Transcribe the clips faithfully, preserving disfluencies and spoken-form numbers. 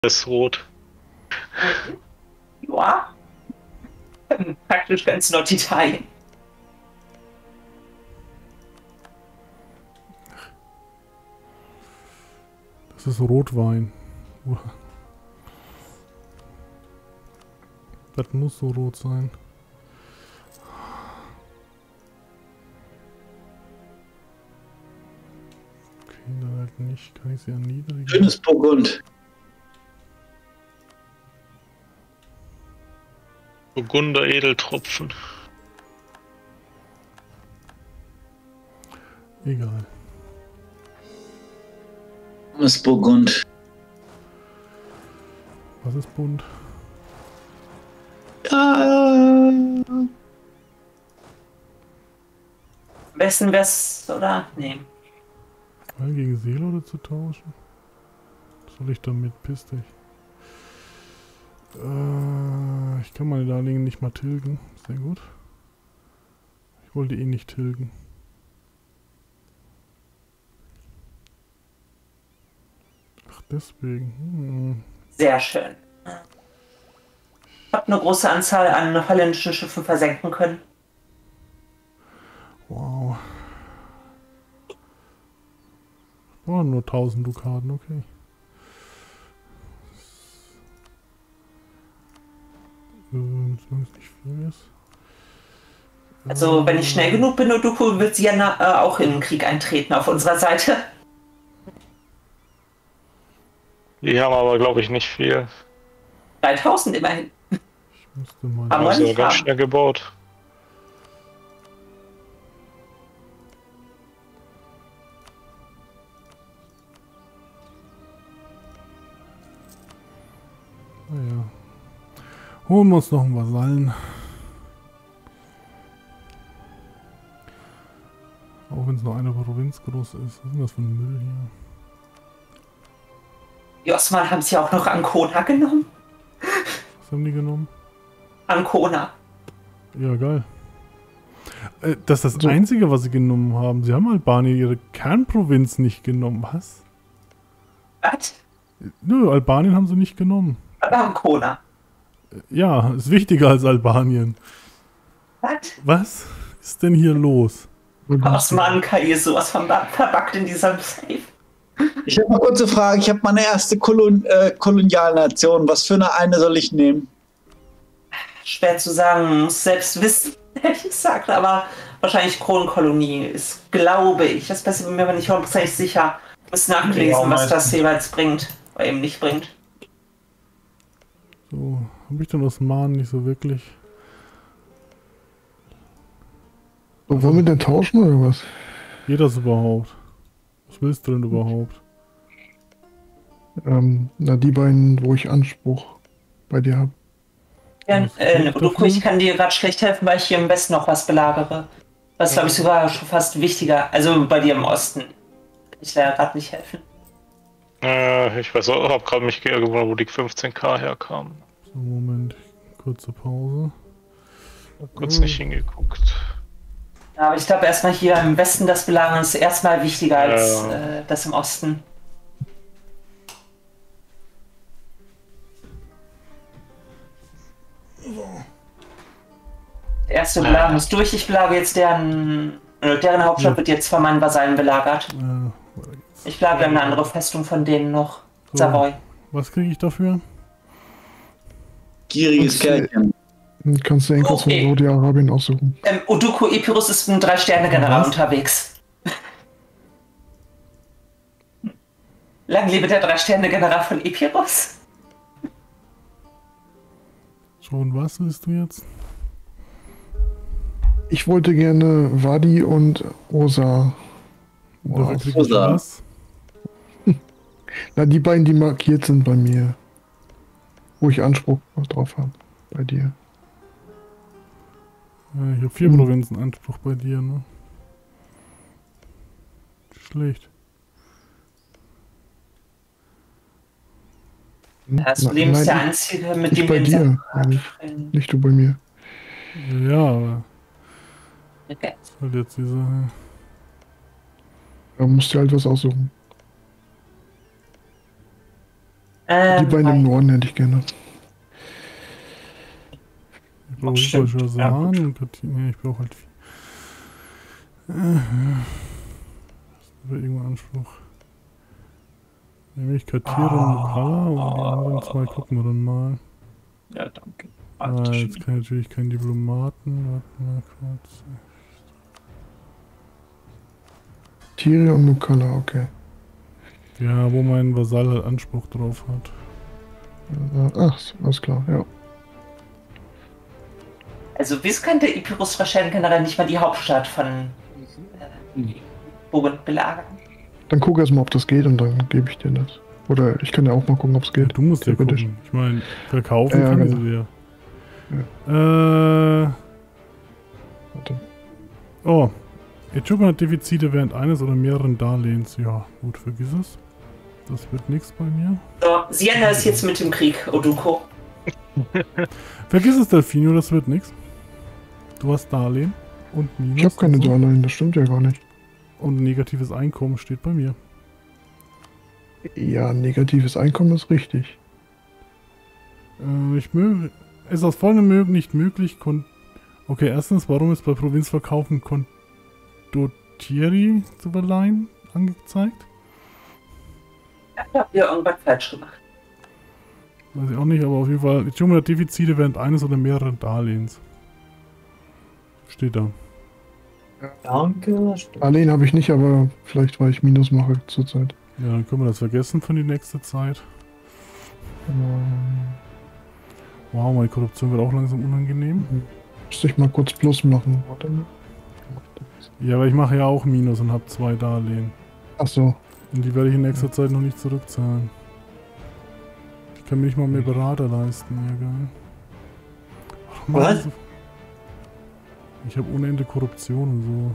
ist rot. Ja. Praktisch ganz Norditalien. Das ist Rotwein. Das muss so rot sein. Okay, dann halt nicht. Kann ich sie erniedrigen? Schönes Burgund. Burgunder Edeltropfen. Egal. Schönes Burgund. Was ist bunt? Ja. Am besten wär's, oder? Nee. Weil gegen Seelode zu tauschen? Was soll ich damit? Piss dich. Äh, ich kann meine Darlehen nicht mal tilgen. Sehr gut. Ich wollte ihn nicht tilgen. Ach, deswegen. Hm. Sehr schön. Ich habe eine große Anzahl an holländischen Schiffen versenken können. Wow. Oh, nur tausend Dukaten, okay. Ähm, solange es nicht viel ist. Also, wenn ich schnell genug bin, Oduko, wird sie ja äh, auch in den Krieg eintreten auf unserer Seite. Die haben aber, glaube ich, nicht viel. dreitausend immerhin. Ich müsste mal. Aber Also nicht ganz haben. schnell gebaut. Naja. Holen wir uns noch einen Vasallen. Auch wenn es nur eine Provinz groß ist. Was ist denn das für ein Müll hier? Die Osmanen haben sie auch noch Ancona genommen. Was haben die genommen? Ancona. Ja, geil. Äh, das ist das Einzige, was sie genommen haben. Sie haben Albanien ihre Kernprovinz nicht genommen. Was? Was? Nö, Albanien haben sie nicht genommen. Aber Ancona. Ja, ist wichtiger als Albanien. Was? Was ist denn hier los? Osmanen-K I ist sowas von verbuggt in diesem Safe. Ich habe eine kurze Frage. Ich habe meine erste Kolon äh, Kolonialnation. Was für eine eine soll ich nehmen? Schwer zu sagen, muss selbst wissen, ehrlich gesagt, aber wahrscheinlich Kronenkolonie ist, glaube ich. Das bin ich mir aber nicht hundertprozentig sicher. Ich muss nachlesen, was das jeweils bringt oder eben nicht bringt. So, habe ich denn Osmanen nicht so wirklich? So, wollen wir denn tauschen oder was? Geht das überhaupt? Was willst du denn überhaupt? Ähm, na, die beiden, wo ich Anspruch bei dir habe. Ja, Was äh, krieg ich Oduko, dafür? ich kann dir gerade schlecht helfen, weil ich hier im Westen noch was belagere. Was, glaube ich, sogar schon fast wichtiger. Also bei dir im Osten. Kann ich leider gerade nicht helfen. Äh, ich weiß auch, hab gerade mich gewundert, wo die fünfzehn K herkamen. So, Moment. Kurze Pause. Hab kurz nicht hingeguckt. Ja, aber ich glaube, erstmal hier im Westen das Belagern ist erstmal wichtiger als Ja. äh, das im Osten. Der erste Belagerung ist durch. Ich belagere jetzt deren, äh, deren Hauptstadt Ja. wird jetzt von meinen Vasallen belagert. Äh, weiter geht's. Ich belagere eine andere Festung von denen noch. So. Savoy. Was kriege ich dafür? Gieriges Okay. Kerlchen. Dann kannst du irgendwas Okay. von Saudi-Arabien aussuchen. Ähm, Oduko Epirus ist ein Drei-Sterne-General Was? unterwegs. Lang lebe der Drei-Sterne-General von Epirus. Schon was willst du jetzt? Ich wollte gerne Wadi und Osa. Dafür Wow. krieg ich Rosa. was? Na, die beiden, die markiert sind bei mir. Wo ich Anspruch drauf habe. Bei dir. Ja, ich habe vier Hm. Provinzen Anspruch bei dir, ne? Schlecht. Das Na- Problem ist nein, der ich- einzige, mit ich dem bei wir dir, uns meine ich. absprechen. Nicht du bei mir. Ja, aber Okay. das ist halt jetzt die Sache. Da musst du halt was aussuchen. Ähm, Die beiden im Norden hätte ich gerne. Ich brauche stimmt. Shasan Ja, und Katina. Nee, ich brauche halt viel. Äh, das irgendein Anspruch. Nämlich Katira und Mukala und die anderen zwei gucken wir dann mal. Ja, danke. Ah, jetzt kann ich natürlich keinen Diplomaten. Warte mal kurz. Tiere und Mukala, okay. Ja, wo mein Vasall halt Anspruch drauf hat. Äh, ach, alles klar, ja. Also, wieso könnte Epirus wahrscheinlich generell nicht mal die Hauptstadt von äh, Burgund belagern? Dann guck erst mal, ob das geht und dann gebe ich dir das. Oder ich kann ja auch mal gucken, ob es Ja, geht. du musst ja Theoretisch. gucken. Ich meine, verkaufen Ja, kann genau. sie dir. Äh. Warte. Oh. Äthiopien hat Defizite während eines oder mehreren Darlehens. Ja, gut, vergiss es. Das wird nichts bei mir. So, Sienna ist jetzt mit dem Krieg, Oduko. Vergiss es, Delfinio, das wird nichts. Du hast Darlehen und Minus. Ich habe keine und so. Darlehen, das stimmt ja gar nicht. Und negatives Einkommen steht bei mir. Ja, negatives Einkommen ist richtig. Äh, ich möge. Ist aus vollem Mögen nicht möglich. Kon okay, erstens, warum ist bei Provinzverkaufen Condottieri zu verleihen angezeigt? Ja, da habt ihr irgendwas falsch gemacht. Weiß ich auch nicht, aber auf jeden Fall. Äthiopien hat Defizite während eines oder mehreren Darlehens. Steht da. Danke. Darlehen habe ich nicht, aber vielleicht, weil ich Minus mache zurzeit. Ja, dann können wir das vergessen für die nächste Zeit. Ähm, Wow, meine Korruption wird auch langsam unangenehm. Müsste ich mal kurz Plus machen. Warte mal. Ja, aber ich mache ja auch Minus und habe zwei Darlehen. Ach so. Und die werde ich in nächster Zeit noch nicht zurückzahlen. Ich kann mir nicht mal mehr Berater leisten, ja geil. Ach, Mann, Was? so- Ich habe ohne Ende Korruption und so.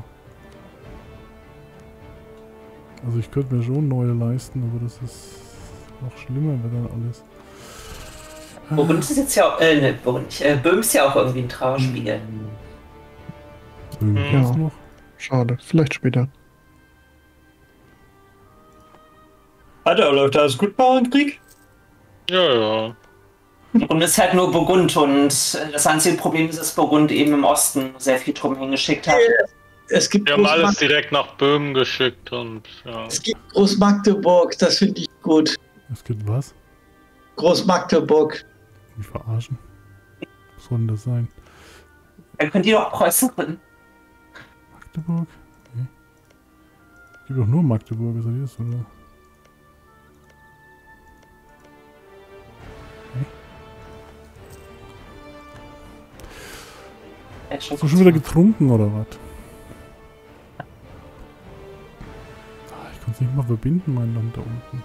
Also ich könnte mir schon neue leisten, aber das ist noch schlimmer, wenn dann alles. Burgund ist jetzt ja auch, äh, ne, Burgund nicht, äh, Böhm ist ja auch irgendwie ein Trauerspiel. Irgendwas Ja. noch. Schade. Vielleicht später. Alter, läuft da alles gut, Bauernkrieg? Ja, ja. Und es ist halt nur Burgund und äh, das einzige Problem ist, dass Burgund eben im Osten sehr viel drum hingeschickt hat. Es gibt, Wir haben alles Großmag direkt nach Böhmen geschickt und ja. es gibt Großmagdeburg, das finde ich gut. Es gibt was? Großmagdeburg. Mich verarschen. Was soll denn das sein? Dann könnt ihr doch Preußen gründen. Magdeburg? Nee. Es gibt doch nur Magdeburg, ist das das, oder? Ja, schon Hast du schon wieder getrunken, oder was? Ah, ich kann es nicht mal verbinden, mein Land da unten.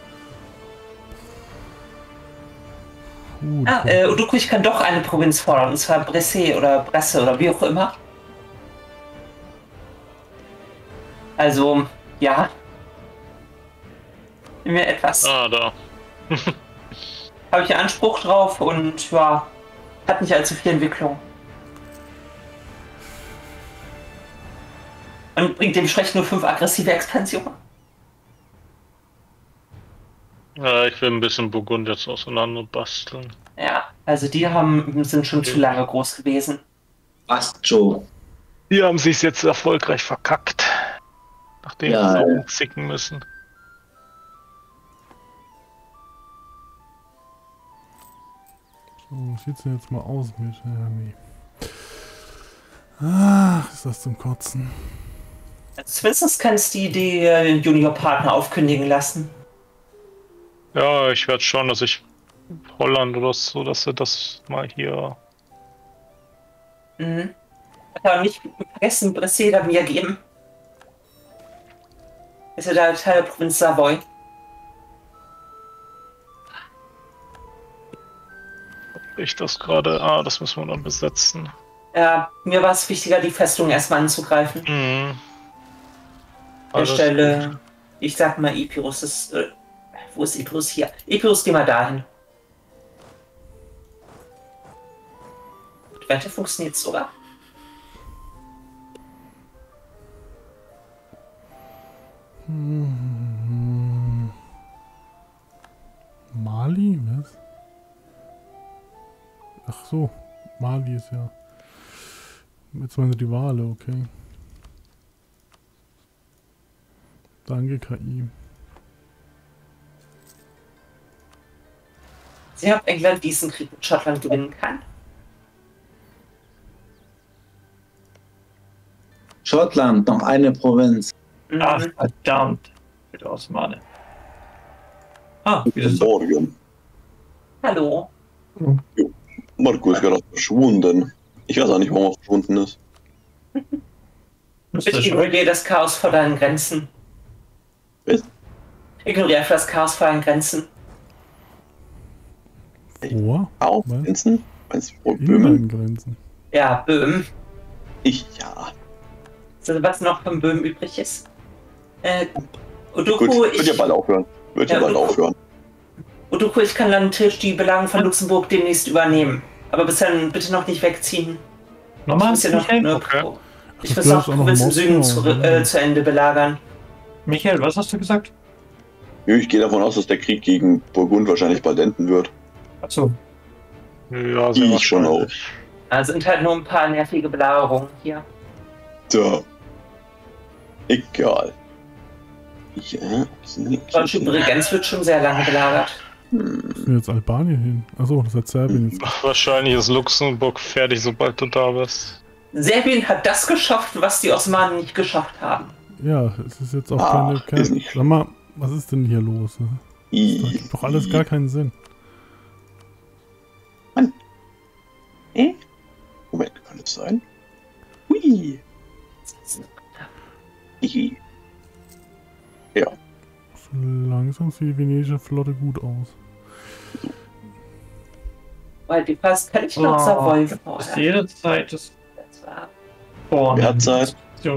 Uh, Ah, äh, Oduko, ich kann doch eine Provinz fordern, und zwar Bresse oder Bresse oder wie auch immer. Also, ja. Nimm mir etwas. Ah, da. Habe ich Anspruch drauf und ja, hat nicht allzu viel Entwicklung. Und bringt dem Schlecht nur fünf aggressive Expansionen. Ja, ich will ein bisschen Burgund jetzt auseinander basteln. Ja, also die haben, sind schon zu lange groß gewesen. Passt, Joe. Die haben sich jetzt erfolgreich verkackt. Nachdem Ja, sie so ja. umzicken müssen. So, wie sieht's denn jetzt mal aus mit? Ja, nee. Ach, ist das zum Kotzen. Also zumindest kannst du die, die äh, Junior-Partner aufkündigen lassen. Ja, ich werde schauen, dass ich Holland oder so, dass sie das mal hier. Mhm. Aber nicht vergessen, Bresse da mir geben. Ist ja da Teil der Provinz Savoy. Ich das gerade. Ah, das müssen wir dann besetzen. Ja, mir war es wichtiger, die Festung erstmal anzugreifen. Mhm. An der Alles Stelle, ich sag mal, Epirus ist. Äh, wo ist Epirus hier? Epirus, geh mal dahin. Die Wette funktioniert sogar. Mali? Was? Ach so, Mali ist ja jetzt meine Rivale, okay. Danke, K I. Sie haben England diesen Krieg mit Schottland gewinnen kann. Schottland, noch eine Provinz. Mhm. Ach, verdammt. Bitte Osmane. Ah, wie ist das? Morgen. Hallo. Marco ist gerade verschwunden. Ich weiß auch nicht, warum er verschwunden ist. Ist Bitte das schon ignoriere das Chaos vor deinen Grenzen. Was? Ignoriere einfach das Chaos vor deinen Grenzen. Vor? Auch Was? Grenzen? Meinst du wohl In Böhmen? meinen Grenzen. Ja, Böhmen. Ich ja. Also, was noch von Böhmen übrig ist. Äh, Gut, Odoku, wird ich, ja bald aufhören. Wird ja, Ja, bald Odoku- aufhören. Odoku, ich kann dann Tisch die Belagen von Luxemburg demnächst übernehmen. Aber bis dann bitte noch nicht wegziehen. Ich Nochmal? muss ja noch eine Okay. Pro Ich Das muss bleibt noch auch noch Provinz im Moskau, Süden zu, oder? äh, zu Ende belagern. Michael, was hast du gesagt? Ja, ich gehe davon aus, dass der Krieg gegen Burgund wahrscheinlich bald enden wird. Achso. Ja, sehr Ich schon wahrscheinlich. Also sind halt nur ein paar nervige Belagerungen hier. So. Egal. Ja, Die deutsche Bregenz wird schon sehr lange belagert. Wo ist denn jetzt Albanien hin? Achso, das hat Serbien jetzt. Ach, wahrscheinlich ist Luxemburg fertig, sobald du da bist. Serbien hat das geschafft, was die Osmanen nicht geschafft haben. Ja, es ist jetzt auch Ah, keine, keine. ist nicht- Sag mal, was ist denn hier los? Ne? Das I- gibt doch alles gar keinen Sinn. Äh? Moment, kann das sein? Hui. Hihi. So langsam sieht die venetische Flotte gut aus. Weil die fast kann ich noch Oh, Savoy das ist fordern. jederzeit das Das war Born. Wer hat Zeit?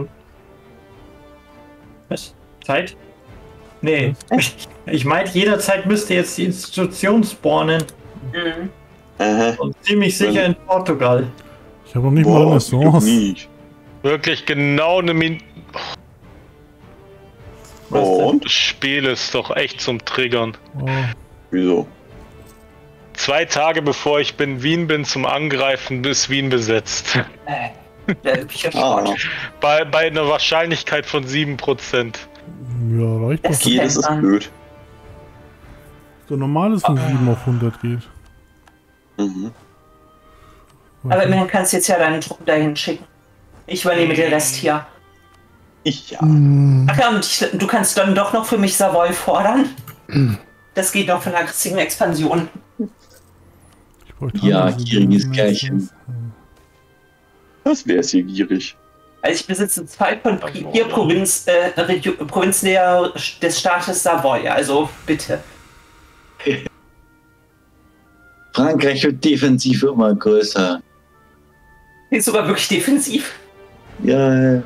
Was? Zeit? Nee. Ich meinte, jederzeit müsste jetzt die Institution spawnen. Mhm. Aha. Und ziemlich sicher in Portugal. Ich habe noch nicht mal Boah, ich glaub Renaissance. nicht. Wirklich genau eine Minute. Was denn? Und? Das Spiel ist doch echt zum Triggern. Oh, Wieso? Zwei Tage bevor ich in Wien bin zum Angreifen, ist Wien besetzt. Äh, der übliche Ah, Sport. Bei, bei einer Wahrscheinlichkeit von sieben Prozent. ja, reicht doch. Das- okay, das ist blöd. So normales von sieben auf hundert geht. Mhm. Aber immerhin kannst du jetzt ja deine Truppen dahin schicken. Ich übernehme den Rest hier. Ich ja. Hm, Ach ja, und ich, du kannst dann doch noch für mich Savoy fordern. Das geht noch von einer aggressiven Expansion. Ich bräuchte Ja, andere gieriges Sachen. Kerlchen. Das wäre hier gierig. Also ich besitze zwei von vier Provinz, äh, Regio Provinzen der, des Staates Savoy. Also bitte. Frankreich wird defensiv immer größer. Ist sogar wirklich defensiv. Ja,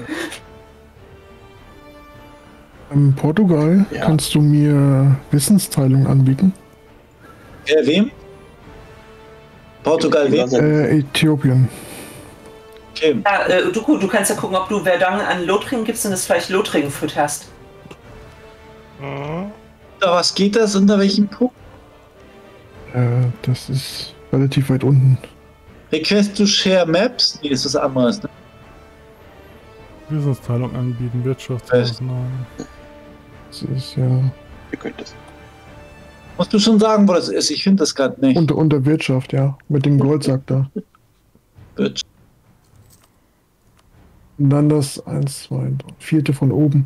in Portugal Ja. kannst du mir Wissensteilung anbieten? wer wem? Portugal wem? Äh, Äthiopien. Okay. Ja, äh, du, du kannst ja gucken, ob du Verdun an Lothringen gibst und es vielleicht Lothringen fütterst. Mhm. Unter was geht das? Unter welchem Punkt? Äh, das ist relativ weit unten. Request to share maps? Nee, ist was anderes. Ne? Wissensteilung anbieten, Wirtschaftsmaßnahmen. Das ist ja Ihr könnt das. Musst du schon sagen, wo das ist. Ich finde das gerade nicht. unter, unter Wirtschaft, ja. Mit dem Goldsack da. Gut. Und dann das eins, zwei, drei, vierte von oben.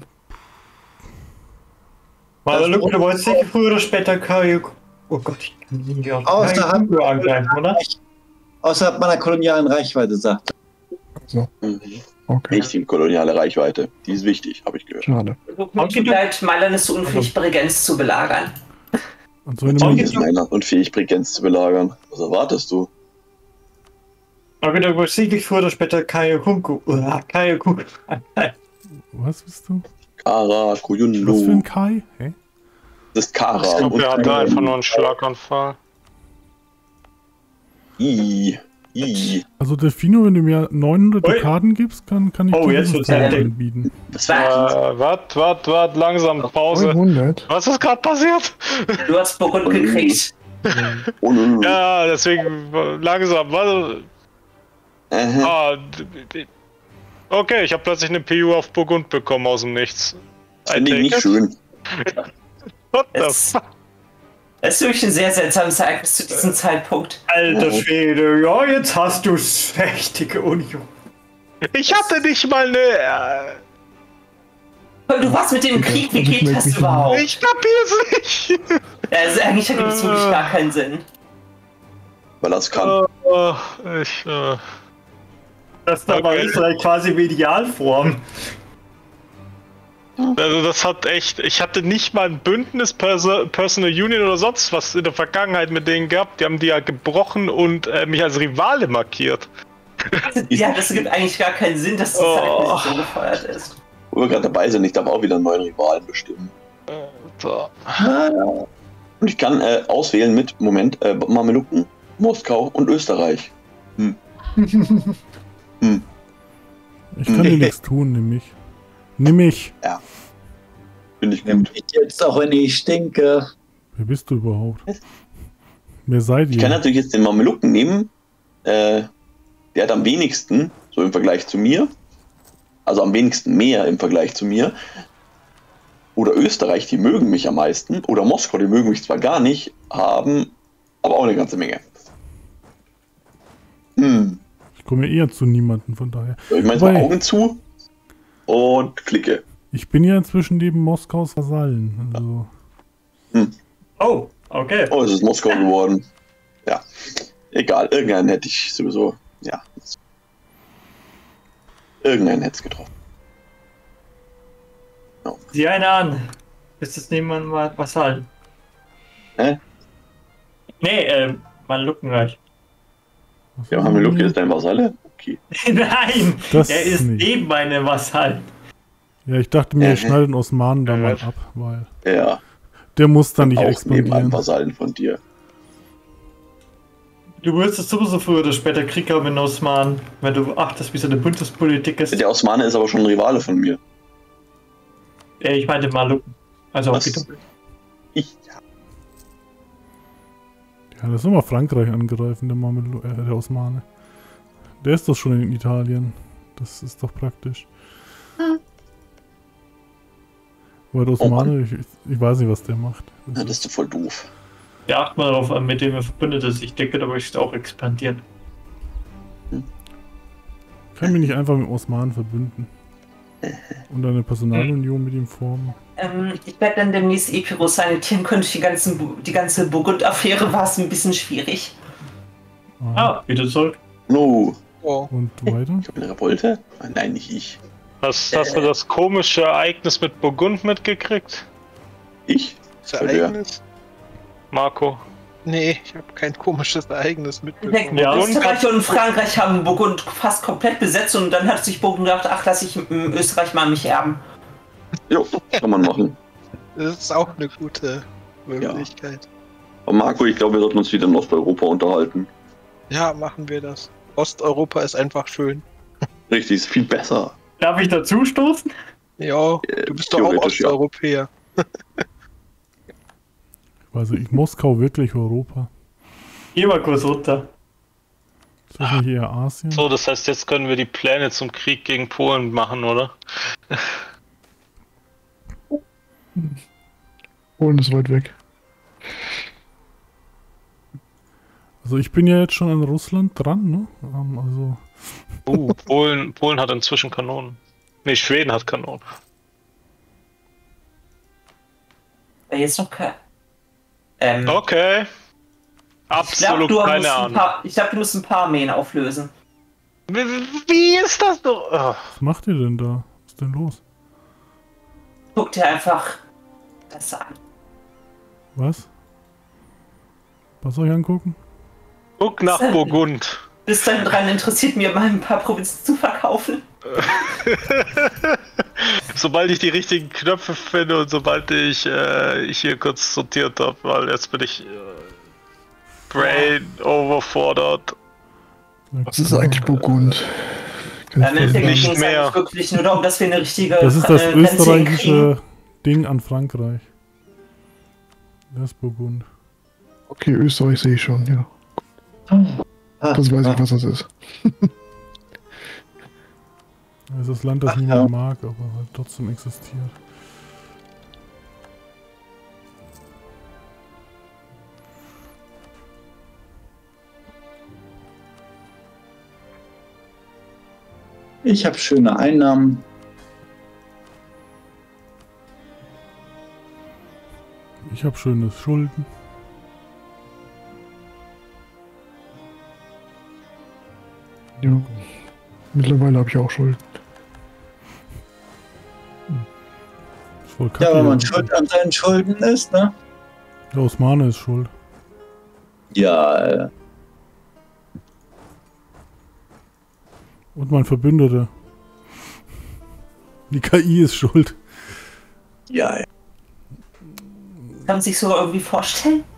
Aber Luke, du wolltest sicher früher oder später Kajuk. Oh Gott, ich kann nicht auf Außerhalb, Kajuk angreifen, oder? außerhalb meiner kolonialen Reichweite, sagt. So, Mhm. okay. Nicht koloniale Reichweite. Die ist wichtig, habe ich gehört. Schade. Mir bleibt Mailand ist so unfähig, Bregenz zu belagern. Und so eine Und Menge. ist meiner und fähig, Bregenz zu belagern. Was erwartest du? Aber du wolltest sicher früher oder später Kajakunku. Oder Kajakuk. Was bist du? Kara, Was für Kuyunlu. ein Kai? Hä? Das ist Kara. Ich glaube, und er hatte einfach nur einen Schlaganfall. I. I. Also Delfino, wenn du mir neunhundert Ui. Dekaden gibst, kann, kann ich Oh, dir jetzt das wird's Teil heftig. anbieten. Das war Äh, wart, wart, wart, langsam, Pause. neunhundert. Was ist gerade passiert? Du hast Burgund gekriegt. Oh nö. Ja, deswegen äh, langsam, warte. Aha. Ah, d- d- okay, ich habe plötzlich eine P U auf Burgund bekommen aus dem Nichts. Das finde ich I nicht take it. schön. What the Es, fuck? es ist wirklich ein sehr seltsames Ereignis zu diesem Zeitpunkt. Alter Schwede, ja, jetzt hast du's. Mächtige Union. Ich hatte nicht mal eine. Äh, Du warst mit dem Krieg, wie geht das überhaupt? ich kapier's nicht. Also eigentlich ergibt es wirklich gar keinen Sinn. Weil das kann. Äh, ich, äh, Das da war Okay. Österreich quasi Medialform. also das hat echt. Ich hatte nicht mal ein Bündnis, Perso Personal Union oder sonst was in der Vergangenheit mit denen gehabt. Die haben die ja gebrochen und äh, mich als Rivale markiert. Ja, das ergibt eigentlich gar keinen Sinn, dass das Oh. Ereignis so gefeuert ist. Wo wir gerade dabei sind, ich darf auch wieder einen neuen Rivalen bestimmen. So. Und ich kann äh, auswählen mit, Moment, äh, Mamelucken, Moskau und Österreich. Hm. hm. Ich kann dir nichts tun, nimm mich. Nimm mich. Finde ich Nimm gut. mich jetzt auch, wenn ich stinke. Wer bist du überhaupt? Wer seid Ich kann ihr? natürlich jetzt den Mamelucken nehmen. Äh, der hat am wenigsten, so im Vergleich zu mir. Also am wenigsten mehr im Vergleich zu mir. Oder Österreich, die mögen mich am meisten. Oder Moskau, die mögen mich zwar gar nicht, haben aber auch eine ganze Menge. Hm. Ich komme ja eher zu niemanden, von daher. So, ich mache jetzt mal Wobei- Augen zu und klicke. Ich bin ja inzwischen neben Moskaus Vasallen. Also, Oh, okay. Oh, es ist Moskau geworden. Ja. Egal, irgendeinen hätte ich sowieso. Ja. Irgendeinen hätte es getroffen. Sieh eine an. Ist das niemand mal Vasallen? Hä? Nee, äh, Mameluckenreich. was Ja, ist Mamelucke denn ist dein Vasalle? Okay. Nein, Das er ist nicht. neben meine Vasallen. hier? Ja, ich dachte mir, ich Äh, schneide den Osmanen da äh, mal ab, weil Ja. der muss dann nicht Auch neben einem expandieren. Vasallen von dir. Du wirst es sowieso früher oder später Krieg haben in Osman, wenn du achtest, wie so eine Bundespolitik ist. Der Osmane ist aber schon ein Rivale von mir. Äh, ich meinte Maluken. Also auch Was? wieder. Ich. Ja. Ja, lass mal Frankreich angreifen, der, Mamelu äh, der Osmane. Der ist doch schon in Italien. Das ist doch praktisch. Aber der Oh Osmane, ich, ich weiß nicht, was der macht. Das Ja, das ist doch voll doof. Ja, acht mal darauf an, mit dem er verbündet ist. Ich denke, da möchte ich auch expandieren. kann mich nicht einfach mit dem Osmanen verbünden. Und eine Personalunion mit ihm formen. Ähm, ich werde dann demnächst Epirus sanitären können. Durch die, ganzen, Bu- die ganze Burgund-Affäre war es ein bisschen schwierig. Ah. Ah, wieder zurück. No. Oh. Und weiter? Ich habe eine Revolte? Ah, nein, nicht ich. Hast, hast du das komische Ereignis mit Burgund mitgekriegt, Ich? Das Bei wer? Ereignis? Marco? Nee, ich habe kein komisches Ereignis Ich denke, mitbekommen. Ja. Österreich und Frankreich haben Burgund fast komplett besetzt und dann hat sich Burgund gedacht, ach, lass ich ähm, Österreich mal mich erben. Jo, kann man machen. Das ist auch eine gute Möglichkeit. Aber Marco, ich glaube, wir sollten uns wieder in Osteuropa unterhalten. Ja, machen wir das. Osteuropa ist einfach schön. Richtig, ist viel besser. Darf ich dazu stoßen? Ja, Äh, du bist doch auch theoretisch, ja. Osteuropäer. Also ich Moskau wirklich Europa. Geh mal kurz runter. Ist das nicht eher Asien? So, das heißt, jetzt können wir die Pläne zum Krieg gegen Polen machen, oder? Polen ist weit weg. Also ich bin ja jetzt schon an Russland dran, ne? Ähm, Also Uh, Polen, Polen hat inzwischen Kanonen. Nee, Schweden hat Kanonen. Äh, Jetzt noch kein. Ähm, Okay. ich glaube, Absolut du, musst keine ein Ahnung. paar- ich glaub, du musst ein paar Armeen auflösen. Wie, wie ist das doch? Oh. was macht ihr denn da? Was ist denn los? Guck dir einfach das an. Was? Was soll ich angucken? Guck nach Burgund. Bist dann dran interessiert, mir mal ein paar Provinzen zu verkaufen? Sobald ich die richtigen Knöpfe finde und sobald ich äh, ich hier kurz sortiert habe, weil jetzt bin ich äh, brain overfordert. Was ist eigentlich Burgund? Ja, im Endeffekt nicht ging es mehr. eigentlich wirklich nur darum, dass wir eine richtige Das ist das äh, Grenze österreichische hinkriegen. Ding an Frankreich. Das ist Burgund. Okay, Österreich sehe ich schon, ja. Das weiß ich, was das ist. Das ist das Land, das Ach, niemand ja. mag, aber halt trotzdem existiert. Ich habe schöne Einnahmen. Ich habe schönes Schulden. Ja. Mittlerweile habe ich auch Schulden. Ist voll kacke. Ja, wenn man irgendwie. schuld an seinen Schulden ist, ne? Der Osmane ist schuld. Ja, äh, Und mein Verbündeter. Die K I ist schuld. ja, ja. Kann man sich sogar irgendwie vorstellen?